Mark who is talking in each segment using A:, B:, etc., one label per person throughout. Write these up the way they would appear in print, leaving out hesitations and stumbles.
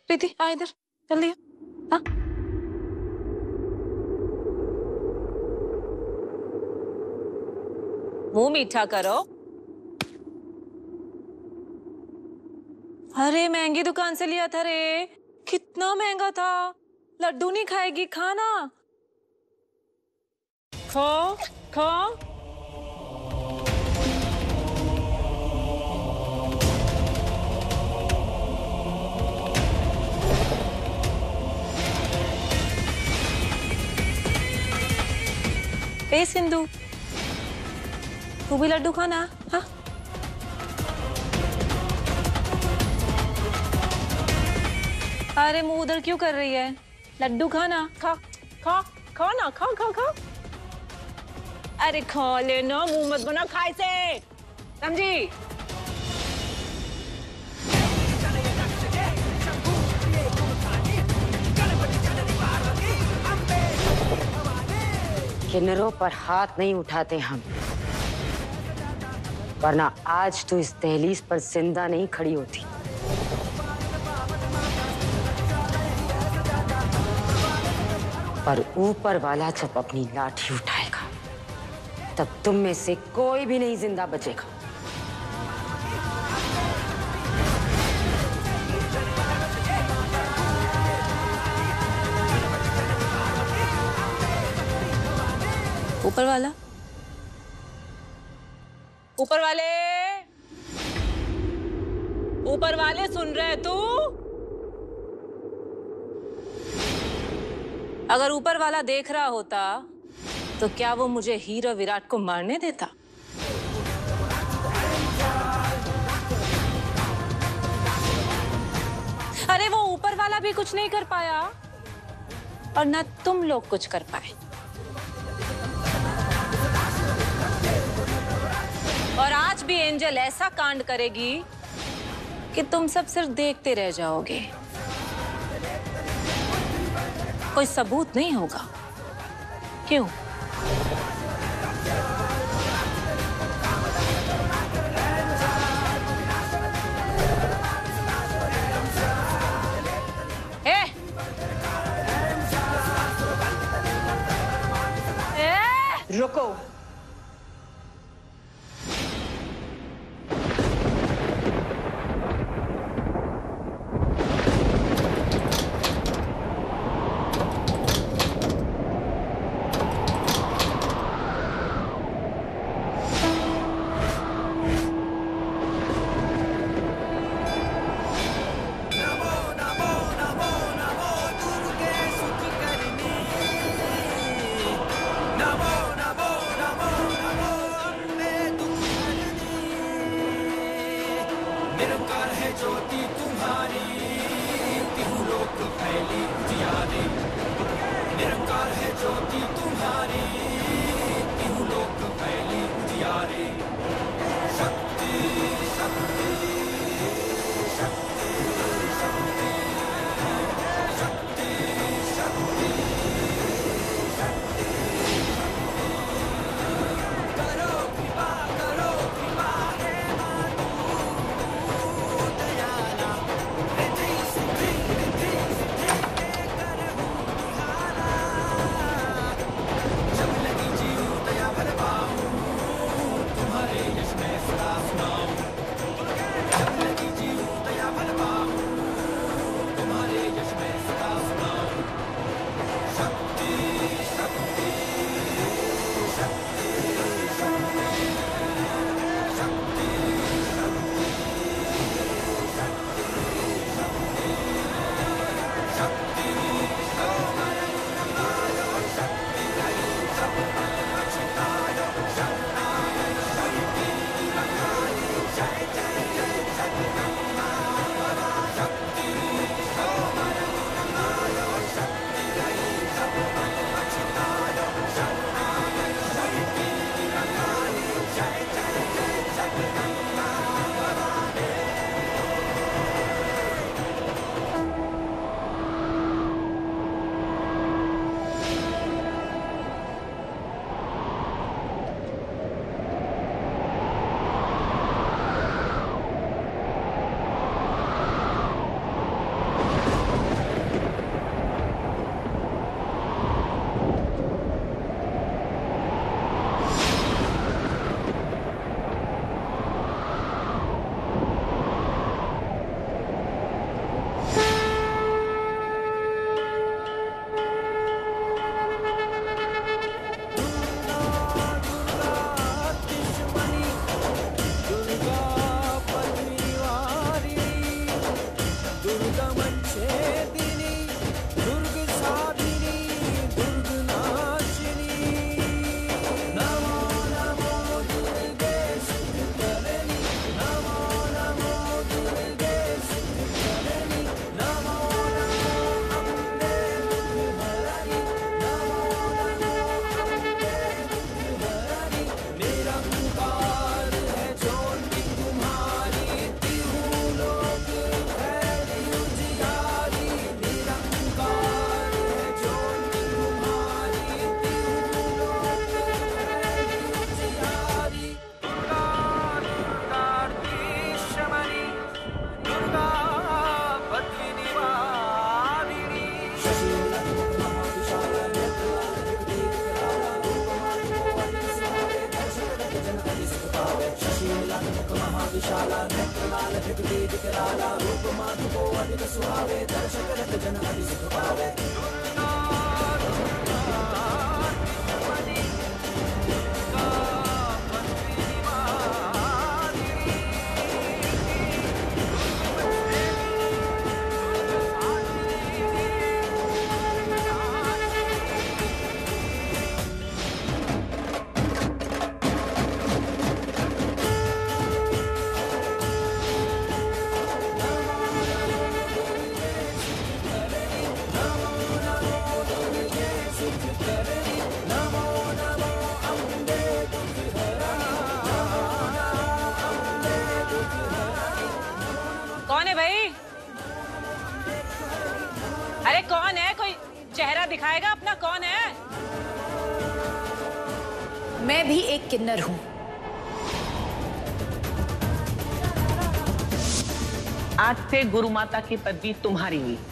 A: प्रीति आ इधर जल्दी। हाँ मुंह मीठा करो। अरे महंगी दुकान से लिया था रे, कितना महंगा था। लड्डू नहीं खाएगी, खाना खा खा। ए सिंधु, तू भी लड्डू खाना। हाँ अरे मुंह उधर क्यों कर रही है, लड्डू खाना। खा खा खा ना, खा खा खा। अरे खा लेना, मुंह मत बना, खाए से समझी।
B: किन्नरों पर हाथ नहीं उठाते हम, वरना आज तू इस दहलीज पर जिंदा नहीं खड़ी होती। पर ऊपर वाला जब अपनी लाठी उठाएगा तब तुम में से कोई भी नहीं जिंदा बचेगा।
A: ऊपर वाला, ऊपर वाले, ऊपर वाले सुन रहे तू? अगर ऊपर वाला देख रहा होता तो क्या वो मुझे हीरो विराट को मारने देता? अरे वो ऊपर वाला भी कुछ नहीं कर पाया और ना तुम लोग कुछ कर पाए। और आज भी एंजल ऐसा कांड करेगी कि तुम सब सिर्फ देखते रह जाओगे, कोई सबूत नहीं होगा। क्यों?
B: रुको।
A: कौन है भाई? अरे कौन है? कोई चेहरा दिखाएगा अपना, कौन है?
C: मैं भी एक किन्नर हूं।
D: आज से गुरु माता की पदवी तुम्हारी हुई।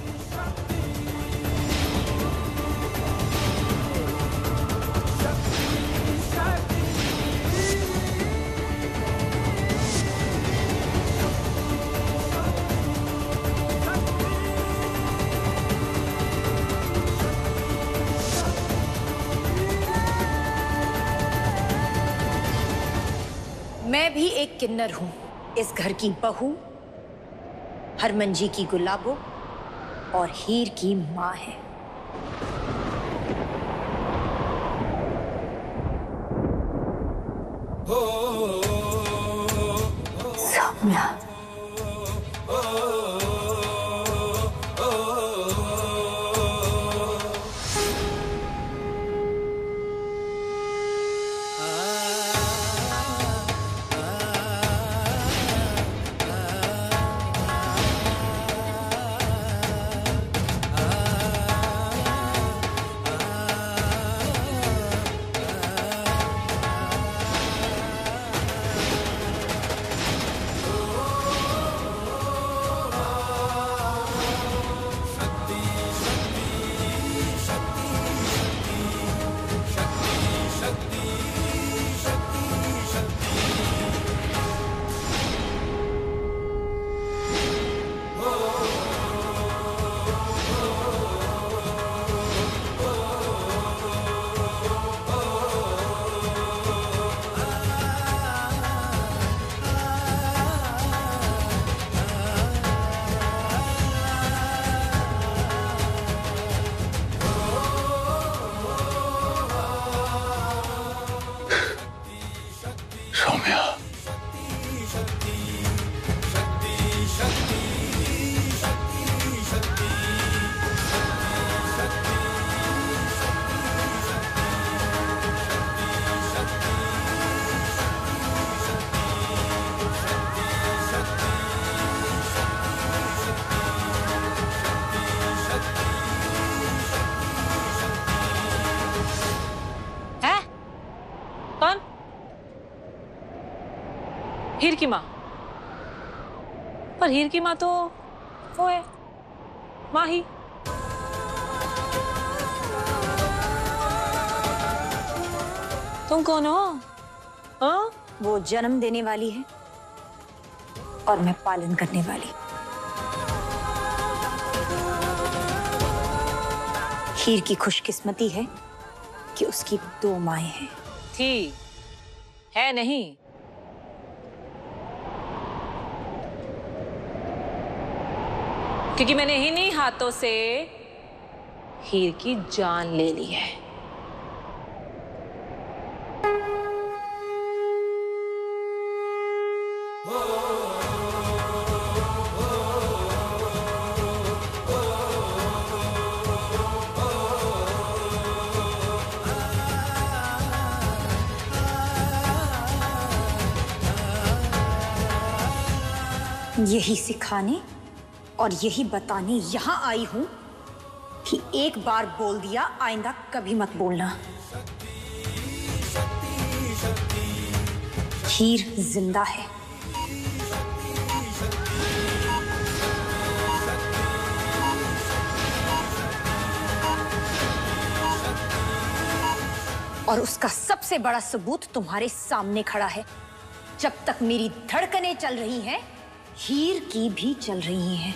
C: मैं भी एक किन्नर हूं, इस घर की बहू, हरमनजी की गुलाबो और हीर की मां है। सौम्या।
A: कौन? हीर की माँ? पर हीर की माँ तो वो है माही। तुम कौन हो? हाँ?
C: वो जन्म देने वाली है और मैं पालन करने वाली। हीर की खुशकिस्मती है कि उसकी 2 माएं हैं।
A: थी, है नहीं। क्योंकि मैंने इन्हीं हाथों से हीर की जान ले ली है।
C: यही सिखाने और यही बताने यहां आई हूं कि एक बार बोल दिया, आइंदा कभी मत बोलना। हीर जिंदा है। और उसका सबसे बड़ा सबूत तुम्हारे सामने खड़ा है। जब तक मेरी धड़कनें चल रही हैं, हीर की भी चल रही हैं।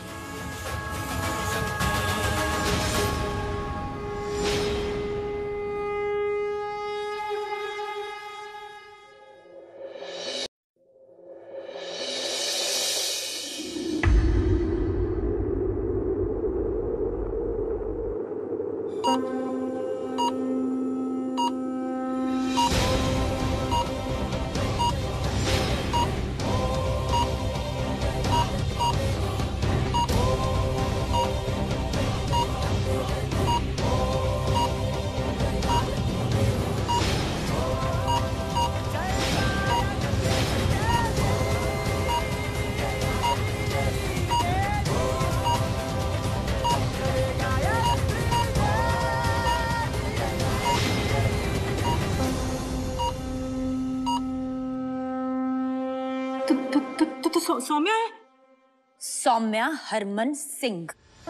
A: तो सौम्या है?
C: सौम्या हरमन सिंह।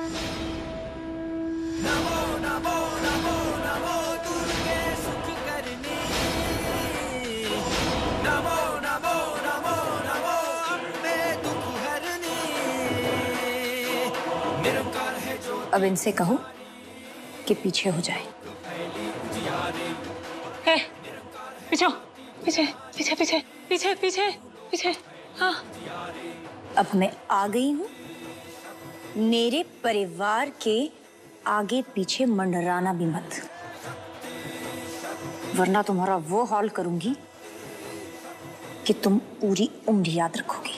C: अब इनसे कहो कि पीछे हो जाए।
A: पीछे पीछे पीछे पीछे पीछे पीछे पीछे। हाँ,
C: अब मैं आ गई हूं। मेरे परिवार के आगे पीछे मंडराना भी मत, वरना तुम्हारा वो हाल करूंगी कि तुम पूरी उम्र याद रखोगी।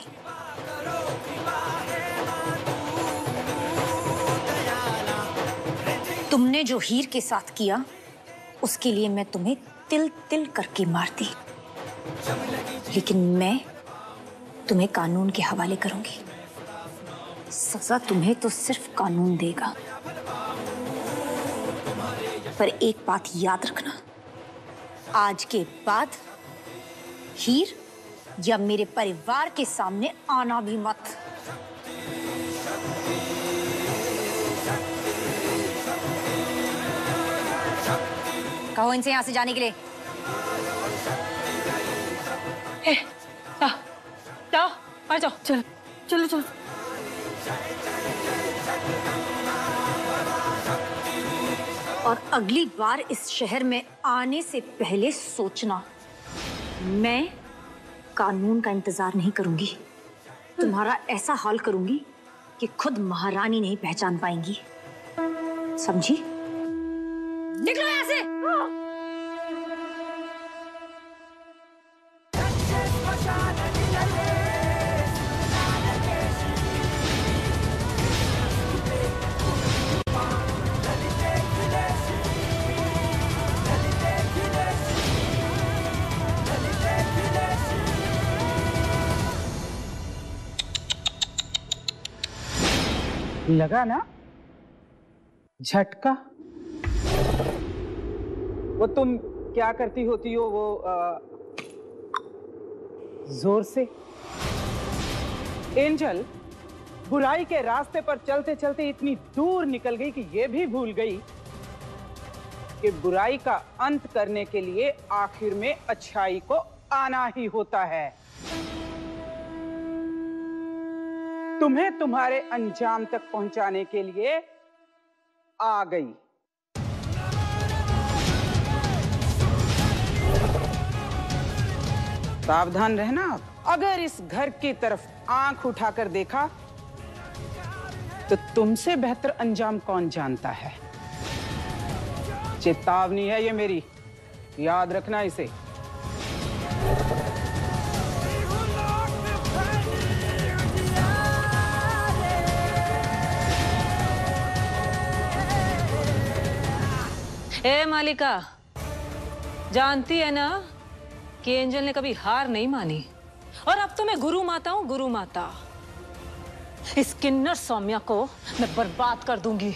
C: तुमने जो हीर के साथ किया, उसके लिए मैं तुम्हें तिल तिल करके मारती, लेकिन मैं तुम्हें कानून के हवाले करूंगी। सजा तुम्हें तो सिर्फ कानून देगा, पर एक बात याद रखना, आज के बाद हीर या मेरे परिवार के सामने आना भी मत। कहो इनसे यहां से जाने के लिए।
A: जाओ, आ जाओ। चलो चलो चलो।
C: और अगली बार इस शहर में आने से पहले सोचना, मैं कानून का इंतजार नहीं करूंगी। तुम्हारा ऐसा हाल करूंगी कि खुद महारानी नहीं पहचान पाएंगी। समझी? निकलो यहां से।
E: लगा ना झटका? वो तुम क्या करती होती हो, वो जोर से। एंजल बुराई के रास्ते पर चलते चलते इतनी दूर निकल गई कि ये भी भूल गई कि बुराई का अंत करने के लिए आखिर में अच्छाई को आना ही होता है। तुम्हें तुम्हारे अंजाम तक पहुंचाने के लिए आ गई। सावधान रहना। अगर इस घर की तरफ आंख उठाकर देखा तो तुमसे बेहतर अंजाम कौन जानता है। चेतावनी है ये मेरी, याद रखना इसे।
A: ए मालिका, जानती है ना कि एंजल ने कभी हार नहीं मानी, और अब तो मैं गुरु माता हूं, गुरु माता। इस किन्नर सौम्या को मैं बर्बाद कर दूंगी।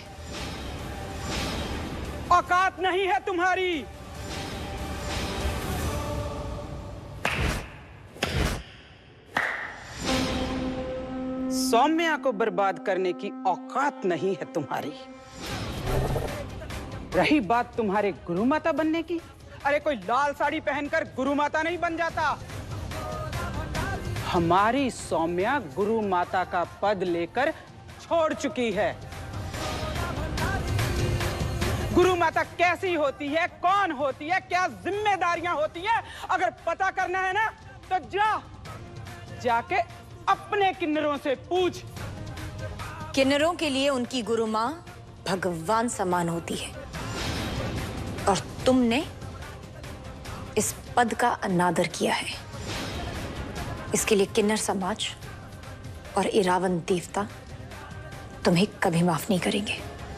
E: औकात नहीं है तुम्हारी। सौम्या को बर्बाद करने की औकात नहीं है तुम्हारी। रही बात तुम्हारे गुरु माता बनने की, अरे कोई लाल साड़ी पहनकर गुरु माता नहीं बन जाता। हमारी सौम्या गुरु माता का पद लेकर छोड़ चुकी है। गुरु माता कैसी होती है, कौन होती है, क्या जिम्मेदारियां होती है, अगर पता करना है ना तो जाके अपने किन्नरों से पूछ।
C: किन्नरों के लिए उनकी गुरु माँ भगवान समान होती है और तुमने इस पद का अनादर किया है। इसके लिए किन्नर समाज और इरावन देवता तुम्हें कभी माफ नहीं करेंगे।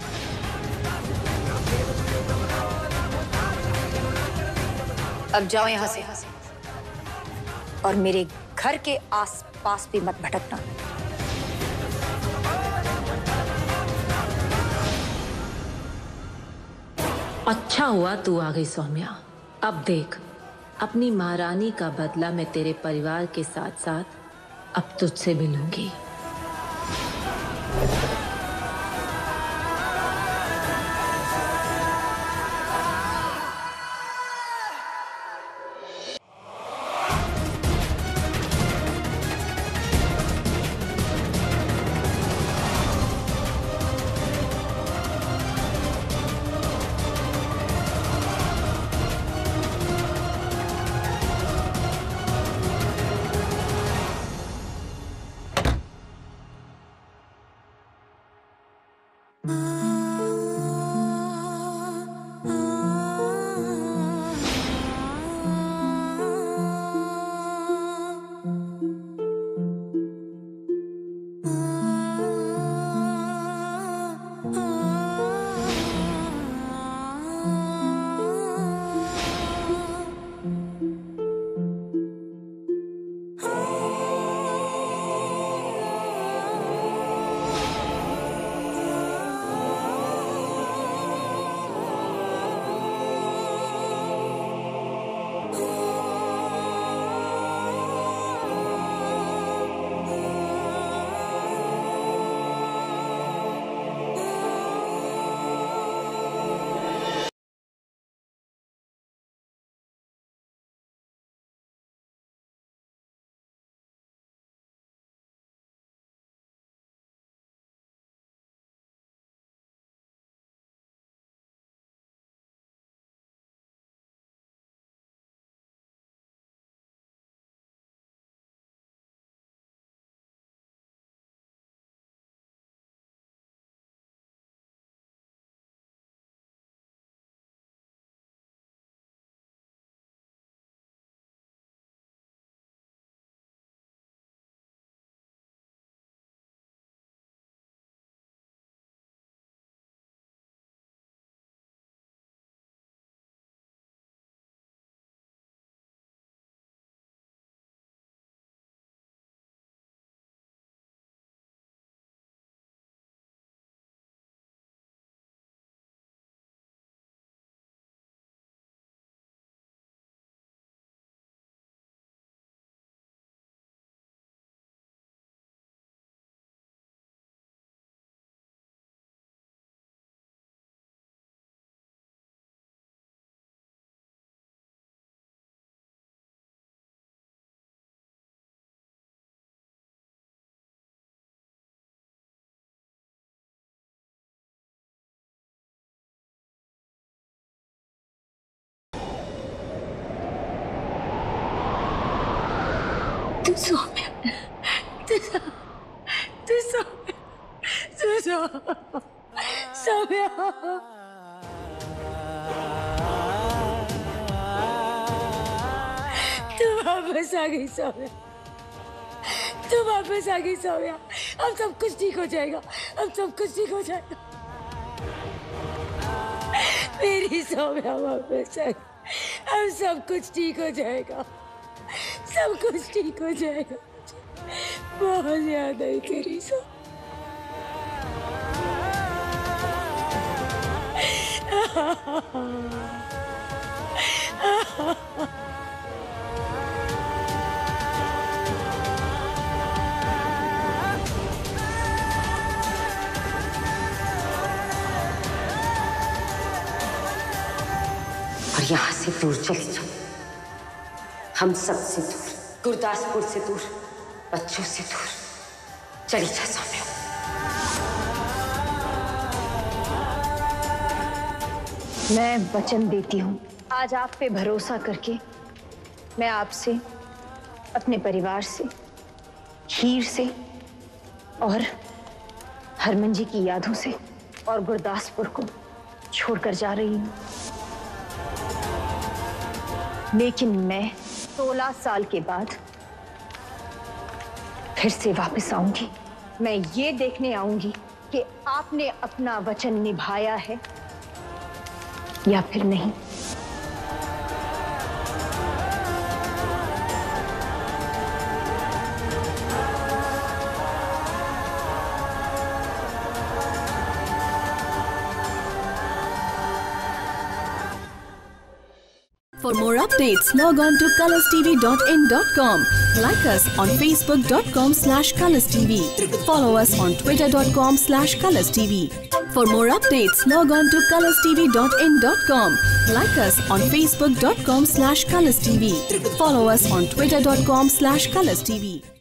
C: अब जाओ यहां से और मेरे घर के आस-पास भी मत भटकना।
F: अच्छा हुआ तू आ गई सौम्या। अब देख, अपनी महारानी का बदला मैं तेरे परिवार के साथ साथ अब तुझसे भी लूंगी।
C: सौम्या तू वापस आ गई सौम्या, तू वापस आ गई सौम्या। अब सब कुछ ठीक हो जाएगा, अब सब कुछ ठीक हो जाएगा। मेरी सौम्या वापस आ गई, अब सब कुछ ठीक हो जाएगा, सब कुछ ठीक हो जाएगा। बहुत याद आई तेरी सौम्या।
B: और यहाँ से दूर चली जाओ, हम सब से दूर, गुरदासपुर से दूर, बच्चों से दूर चली जा सौम्या।
C: मैं वचन देती हूँ, आज आप पे भरोसा करके मैं आपसे, अपने परिवार से, हीर से और हरमन जी की यादों से और गुरदासपुर को छोड़कर जा रही हूँ। लेकिन मैं 16 साल के बाद फिर से वापस आऊंगी। मैं ये देखने आऊंगी कि आपने अपना वचन निभाया है या फिर नहीं।
G: For more updates, log on to colorstv.in.com. Like us on facebook.com/colorstv. Follow us on twitter.com/colorstv. For more updates, log on to colorstv.in.com. Like us on facebook.com/colorstv. Follow us on twitter.com/colorstv.